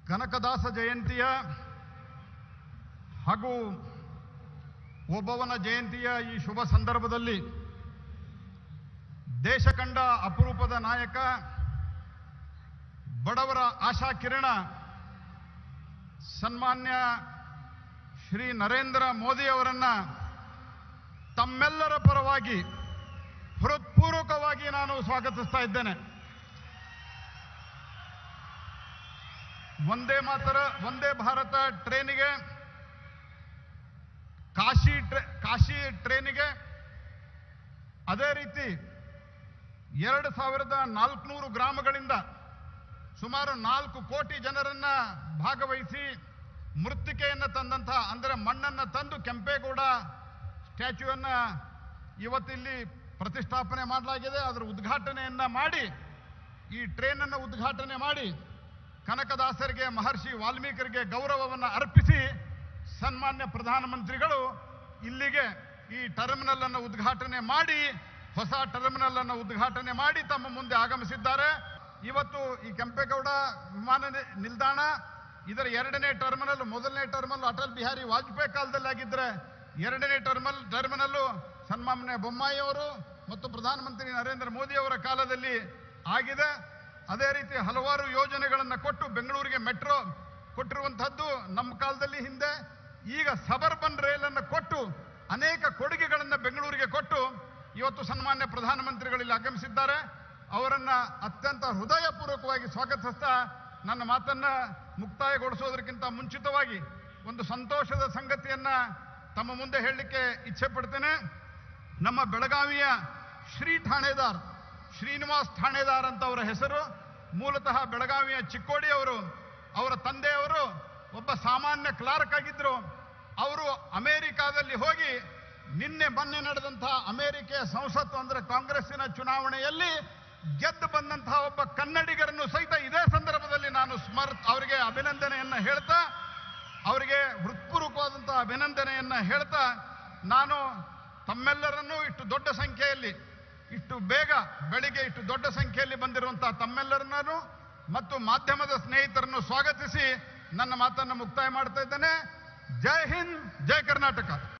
ಕನಕದಾಸ ಜಯಂತಿಯ ಹಾಗೂ ಓಬವ್ವನ ಜಯಂತಿಯ ಈ ಶುಭ ಸಂದರ್ಭದಲ್ಲಿ ದೇಶ ಕಂಡ ಅಪರೂಪದ ನಾಯಕ, ಬಡವರ ಆಶಾ ಕಿರಣ, ಸನ್ಮಾನ್ಯ ಶ್ರೀ ನರೇಂದ್ರ ಮೋದಿ ಅವರನ್ನ ತಮ್ಮೆಲ್ಲರ ಪರವಾಗಿ ಹೃತ್ಪೂರ್ವಕವಾಗಿ ನಾನು ಸ್ವಾಗತಿಸ್ತಾ ಇದ್ದೇನೆ. ವಂದೇ ಭಾರತ ಟ್ರೈನಿಗೆ, ಕಾಶಿ ಟ್ರೈನಿಗೆ, ಅದೇ ರೀತಿ 2400 ಗ್ರಾಮಗಳಿಂದ ಸುಮಾರು 4 ಕೋಟಿ ಜನರನ್ನ ಭಾಗವಹಿಸಿ ಮೃತ್ತಿಕೆಯನ್ನು ತಂದಂಥ, ಅಂದರೆ ಮಣ್ಣನ್ನು ತಂದು ಕೆಂಪೇಗೌಡ ಸ್ಟ್ಯಾಚ್ಯೂವನ್ನು ಇವತ್ತಿಲ್ಲಿ ಪ್ರತಿಷ್ಠಾಪನೆ ಮಾಡಲಾಗಿದೆ. ಅದರ ಉದ್ಘಾಟನೆಯನ್ನು ಮಾಡಿ, ಈ ಟ್ರೈನನ್ನು ಉದ್ಘಾಟನೆ ಮಾಡಿ ಕನಕದಾಸರಿಗೆ, ಮಹರ್ಷಿ ವಾಲ್ಮೀಕರಿಗೆ ಗೌರವವನ್ನು ಅರ್ಪಿಸಿ ಸನ್ಮಾನ್ಯ ಪ್ರಧಾನಮಂತ್ರಿಗಳು ಇಲ್ಲಿಗೆ ಈ ಟರ್ಮಿನಲ್ ಅನ್ನು ಉದ್ಘಾಟನೆ ಮಾಡಿ, ಹೊಸ ಟರ್ಮಿನಲ್ ಅನ್ನು ಉದ್ಘಾಟನೆ ಮಾಡಿ ತಮ್ಮ ಮುಂದೆ ಆಗಮಿಸಿದ್ದಾರೆ. ಇವತ್ತು ಈ ಕೆಂಪೇಗೌಡ ವಿಮಾನ ನಿಲ್ದಾಣ ಇದರ 2ನೇ ಟರ್ಮಿನಲ್, 1ನೇ ಟರ್ಮಿನಲ್ ಅಟಲ್ ಬಿಹಾರಿ ವಾಜಪೇಯಿ ಕಾಲದಲ್ಲಿ ಆಗಿದ್ದರೆ 2ನೇ ಟರ್ಮಿನಲ್ಲು ಸನ್ಮಾನ್ಯ ಬೊಮ್ಮಾಯಿ ಅವರು ಮತ್ತು ಪ್ರಧಾನಮಂತ್ರಿ ನರೇಂದ್ರ ಮೋದಿ ಅವರ ಕಾಲದಲ್ಲಿ ಆಗಿದೆ. ಅದೇ ರೀತಿ ಹಲವಾರು ಯೋಜನೆಗಳನ್ನು ಕೊಟ್ಟು ಬೆಂಗಳೂರಿಗೆ ಮೆಟ್ರೋ ಕೊಟ್ಟಿರುವಂತಹದ್ದು ನಮ್ಮ ಕಾಲದಲ್ಲಿ ಹಿಂದೆ. ಈಗ ಸಬರ್ಬನ್ ರೈಲನ್ನು ಕೊಟ್ಟು ಅನೇಕ ಕೊಡುಗೆಗಳನ್ನು ಬೆಂಗಳೂರಿಗೆ ಕೊಟ್ಟು ಇವತ್ತು ಸನ್ಮಾನ್ಯ ಪ್ರಧಾನಮಂತ್ರಿಗಳಲ್ಲಿ ಆಗಮಿಸಿದ್ದಾರೆ. ಅವರನ್ನು ಅತ್ಯಂತ ಹೃದಯಪೂರ್ವಕವಾಗಿ ಸ್ವಾಗತಿಸ್ತಾ ನನ್ನ ಮಾತನ್ನು ಮುಕ್ತಾಯಗೊಳಿಸೋದಕ್ಕಿಂತ ಮುಂಚಿತವಾಗಿ ಒಂದು ಸಂತೋಷದ ಸಂಗತಿಯನ್ನು ತಮ್ಮ ಮುಂದೆ ಹೇಳಲಿಕ್ಕೆ ಇಚ್ಛೆ ಪಡ್ತೇನೆ. ನಮ್ಮ ಬೆಳಗಾವಿಯ ಶ್ರೀನಿವಾಸ್ ಠಾಣೇದಾರ್ ಅಂತ ಅವರ ಹೆಸರು. ಮೂಲತಃ ಬೆಳಗಾವಿಯ ಚಿಕ್ಕೋಡಿ ಅವರು. ಅವರ ತಂದೆಯವರು ಒಬ್ಬ ಸಾಮಾನ್ಯ ಕ್ಲಾರ್ಕ್ ಆಗಿದ್ದರು. ಅವರು ಅಮೆರಿಕಾದಲ್ಲಿ ಹೋಗಿ ಮೊನ್ನೆ ನಡೆದಂತಹ ಅಮೆರಿಕೆಯ ಸಂಸತ್ತು, ಅಂದರೆ ಕಾಂಗ್ರೆಸ್ಸಿನ ಚುನಾವಣೆಯಲ್ಲಿ ಗೆದ್ದು ಬಂದಂತಹ ಒಬ್ಬ ಕನ್ನಡಿಗರನ್ನು ಸಹಿತ ಇದೇ ಸಂದರ್ಭದಲ್ಲಿ ನಾನು ಅವರಿಗೆ ಅಭಿನಂದನೆಯನ್ನು ಹೇಳ್ತಾ, ಅವರಿಗೆ ಹೃತ್ಪೂರ್ವಕವಾದಂತಹ ಅಭಿನಂದನೆಯನ್ನು ಹೇಳ್ತಾ, ನಾನು ತಮ್ಮೆಲ್ಲರನ್ನೂ ಇಷ್ಟು ದೊಡ್ಡ ಸಂಖ್ಯೆಯಲ್ಲಿ, ಇಷ್ಟು ಬೇಗ ಬೆಳಿಗ್ಗೆ ಇಷ್ಟು ದೊಡ್ಡ ಸಂಖ್ಯೆಯಲ್ಲಿ ಬಂದಿರುವಂತಹ ತಮ್ಮೆಲ್ಲರನ್ನೂ ಮತ್ತು ಮಾಧ್ಯಮದ ಸ್ನೇಹಿತರನ್ನು ಸ್ವಾಗತಿಸಿ ನನ್ನ ಮಾತನ್ನು ಮುಕ್ತಾಯ ಮಾಡ್ತಾ ಇದ್ದೇನೆ. ಜೈ ಹಿಂದ್, ಜೈ ಕರ್ನಾಟಕ.